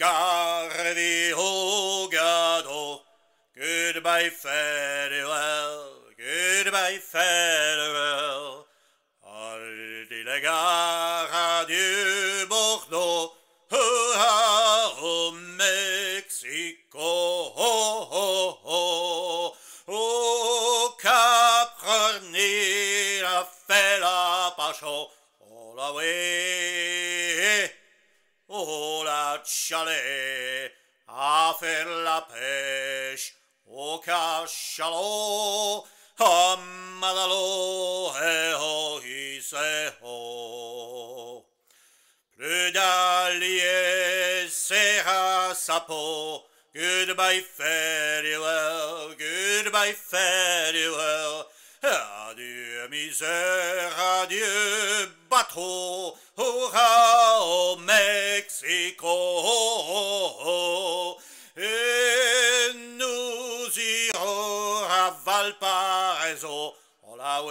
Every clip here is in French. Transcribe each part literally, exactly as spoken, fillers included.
Garvey Hogado, goodbye farewell, goodbye farewell. Hardy la gare, adieu Bordeaux, hurrah au Mexico, oh, oh, oh. Au Cap Reni a fait la pacho, all the way. Oh la chalet à faire la pêche au cachalot, à Madalo, eh oh, hisse oh. Plus d'alliés serra sa peau, goodbye farewell, goodbye farewell. Adieu misère, adieu bateau, hurrah au Mexico. Et nous irons à Valparaiso, on la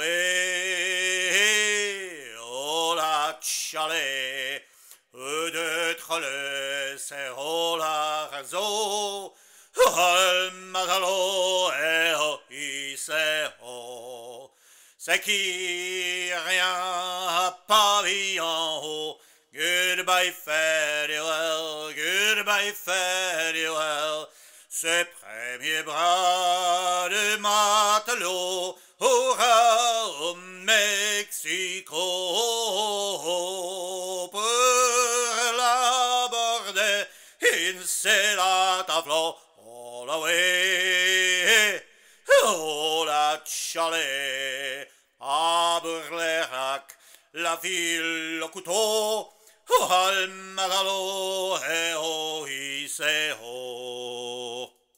way, on la chalet, de trolleux, c'est on la réseau. Al Matalo, eh oh, c'est oh. C'est qui rien pavillon haut. Goodbye farewell, goodbye farewell. Ce premier bras de matelot, hurrah au Mexico. Pour l'aborder, il s'est la taflo. All the way, oh la chalet, à Burlerac, la ville au couteau, oh al Madalo, eh oh, hisse oh.